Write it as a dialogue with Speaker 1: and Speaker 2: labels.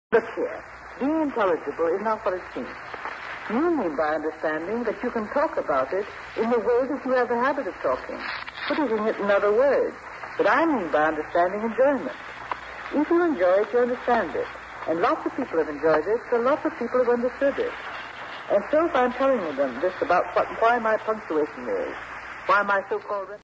Speaker 1: Look here. Being intelligible is not what it seems. You mean by understanding that you can talk about it in the way that you have the habit of talking, putting it in other words. But I mean by understanding enjoyment. If you enjoy it, you understand it. And lots of people have enjoyed it, so lots of people have understood it. And so if I'm telling them this about why my punctuation is, why my so-called...